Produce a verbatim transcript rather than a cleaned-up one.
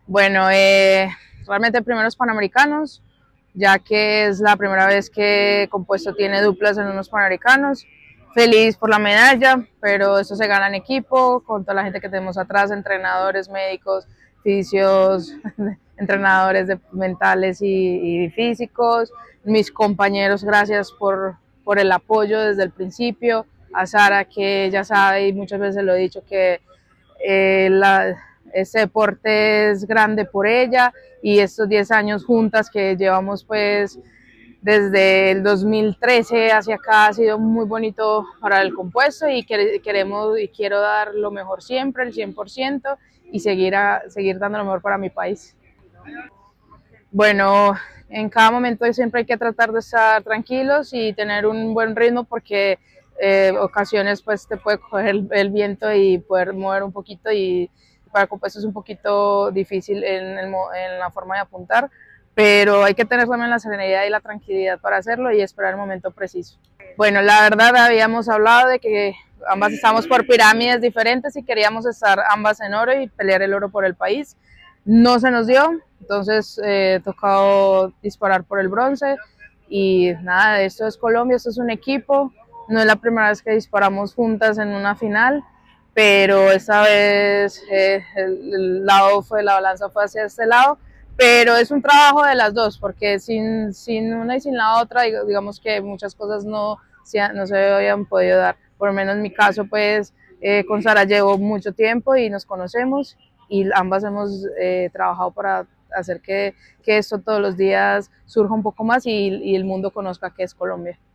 Bueno, eh, realmente primeros Panamericanos, ya que es la primera vez que Compuesto tiene duplas en unos Panamericanos. Feliz por la medalla, pero eso se gana en equipo, con toda la gente que tenemos atrás, entrenadores, médicos, fisios, entrenadores de mentales y, y físicos, mis compañeros, gracias por, por el apoyo desde el principio, a Sara, que ella sabe y muchas veces lo he dicho, que eh, la, ese deporte es grande por ella, y estos diez años juntas que llevamos pues desde el dos mil trece hacia acá ha sido muy bonito para el Compuesto, y queremos y quiero dar lo mejor siempre, el cien por ciento, y seguir, a, seguir dando lo mejor para mi país. Bueno, en cada momento siempre hay que tratar de estar tranquilos y tener un buen ritmo, porque eh, ocasiones pues te puede coger el, el viento y poder mover un poquito, y para Compuesto es un poquito difícil en, el, en la forma de apuntar, pero hay que tener también la serenidad y la tranquilidad para hacerlo y esperar el momento preciso. Bueno, la verdad habíamos hablado de que ambas estamos por pirámides diferentes y queríamos estar ambas en oro y pelear el oro por el país. No se nos dio, entonces eh, tocado disparar por el bronce, y nada, esto es Colombia, esto es un equipo, no es la primera vez que disparamos juntas en una final, pero esta vez eh, el, el lado fue, la balanza fue hacia este lado, pero es un trabajo de las dos, porque sin, sin una y sin la otra, digamos que muchas cosas no, no se habían podido dar. Por lo menos en mi caso, pues eh, con Sara llevo mucho tiempo y nos conocemos, y ambas hemos eh, trabajado para hacer que, que esto todos los días surja un poco más, y, y el mundo conozca qué es Colombia.